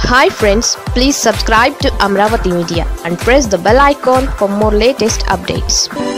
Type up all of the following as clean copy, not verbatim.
Hi friends, please subscribe to Amravati Media and press the bell icon for more latest updates.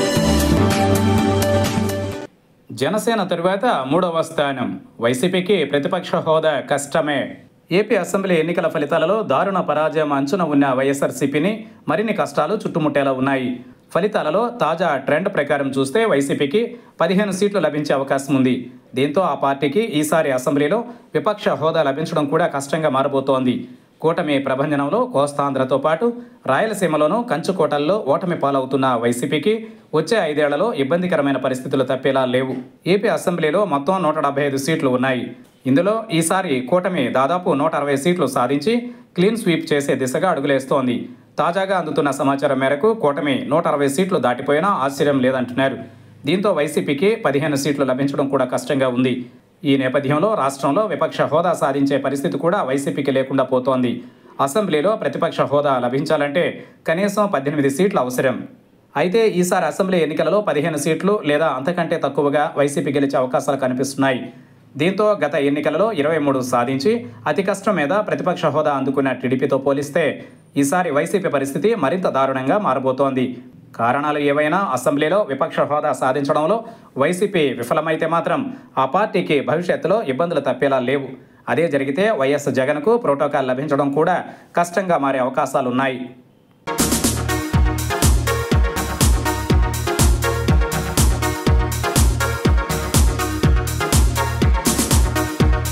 Janasena తరువాత మూడవ స్థానం వైసీపీకి ప్రతిపక్ష హోదా కష్టమే. ఏపీ అసెంబ్లీ ఎన్నికల ఫలితాలలో దారుణ పరాజయం అంచున ఉన్న వైఎస్ఆర్సీపీని మరిన్ని కష్టాలు చుట్టుముట్టేలా ఉన్నాయి. ఫలితాలలో తాజా ట్రెండ్ ప్రకారం చూస్తే వైసీపీకి 15 సీట్లు లభించే అవకాశం ఉంది. దీంతో ఆ పార్టీకి ఈసారి అసెంబ్లీలో విపక్ష హోదా లభించడం కూడా కష్టంగా మారబోతోంది. కూటమి ప్రభంజనంలో కోస్తాంధ్రతో పాటు రాయలసీమలోనూ కంచుకోటల్లో ఓటమి పాలవుతున్న వైసీపీకి వచ్చే 5 ఏళ్లలో ఇబ్బందికరమైన పరిస్థితులు తప్పేలా లేవు. ఏపీ అసెంబ్లీలో మొత్తం 175 సీట్లు ఉన్నాయి. ఇందులో ఈసారి కూటమి దాదాపు 160 సీట్లు సాధించి క్లీన్ స్వీప్ చేసే దిశగా అడుగులేస్తోంది. తాజాగా అందుతున్న సమాచారం మేరకు కూటమి 160 సీట్లు దాటిపోయినా ఆశ్చర్యం లేదంటున్నారు. దీంతో వైసీపీకి 15 సీట్లు లభించడం కూడా కష్టంగా ఉంది. ఈ నేపథ్యంలో రాష్ట్రంలో విపక్ష హోదా సాధించే పరిస్థితి కూడా వైసీపీకి లేకుండా పోతోంది. అసెంబ్లీలో ప్రతిపక్ష హోదా లభించాలంటే కనీసం 18 సీట్లు అవసరం. అయితే ఈసారి అసెంబ్లీ ఎన్నికలలో 15 సీట్లు లేదా అంతకంటే తక్కువగా వైసీపీ గెలిచే అవకాశాలు కనిపిస్తున్నాయి. దీంతో గత ఎన్నికలలో 23 సాధించి అతి కష్టం మీద ప్రతిపక్ష హోదా అందుకున్న టీడీపీతో పోలిస్తే ఈసారి వైసీపీ పరిస్థితి మరింత దారుణంగా మారబోతోంది. కారణాలు ఏవైనా అసెంబ్లీలో విపక్ష హోదా సాధించడంలో వైసీపీ విఫలమైతే మాత్రం ఆ పార్టీకి భవిష్యత్తులో ఇబ్బందులు తప్పేలా లేవు. అదే జరిగితే వైఎస్ జగన్కు ప్రోటోకాల్ లభించడం కూడా కష్టంగా మారే అవకాశాలున్నాయి.